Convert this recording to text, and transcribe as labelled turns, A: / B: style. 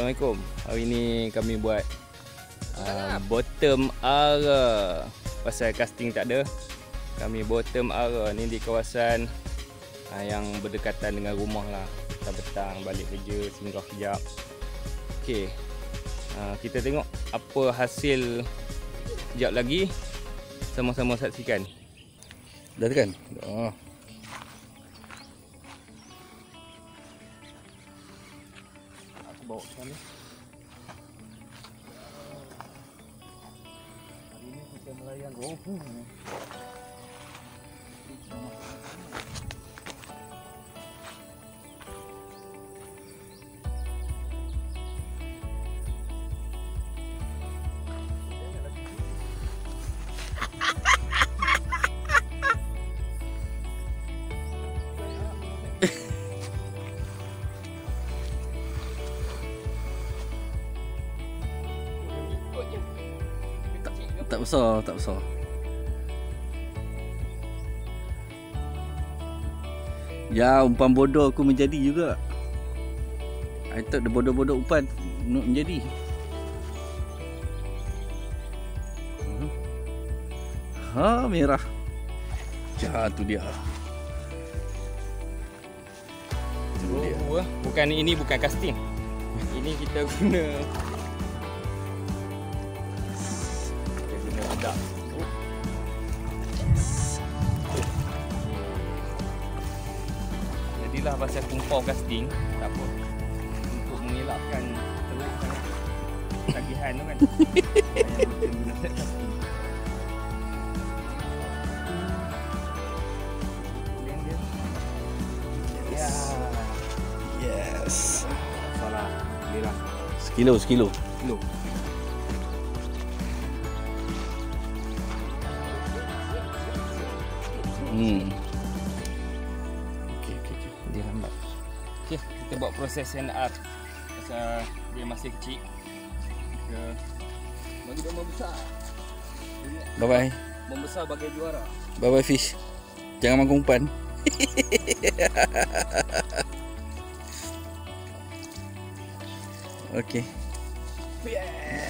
A: Assalamualaikum. Hari ni kami buat bottom ara. Pasal casting tak ada, kami bottom ara ni di kawasan yang berdekatan dengan rumah lah. Petang-petang balik kerja, singgah kejap. Okey, kita tengok apa hasil kejap lagi. Sama-sama saksikan.
B: Dah tekan? Oh.
A: Aku bawa ke sana. Hari ni kita melayan rohu.
B: Tak besar, tak besar. Ya, umpan bodoh aku menjadi juga. I thought the bodoh-bodoh umpan menjadi. Ha, merah. Ya, tu dia.
A: Bukan, ini bukan casting. Ini kita guna sedap. Jadilah pasal kumpau casting, tak apa. Untuk mengelakkan teruk tagihan tu kan. Yang kita guna set casting. Ya.
B: Yes.
A: Salah. Boleh lah.
B: Sekilo.
A: Kilo.
B: Okey.
A: Dia lambat. Okey, kita buat proses NR. Pasal dia masih kecil. Kita bagi dia membesar.
B: Bye-bye.
A: Membesar bagai juara.
B: Bye-bye fish. Jangan makan umpan. Okey.
A: Yeah.